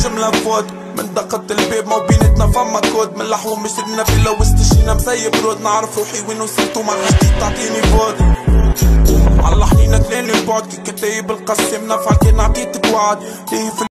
جملة فوت من دقة الباب ما وبينتنا فما كود من لحوم مشربنا في لو استشينا مسيب رود نعرف روحي وين وصلت وما حاجتي تعطيني فوت على حنينك لين البعد كي كتايب القسم نفعل كي نعطيتك وعد ليه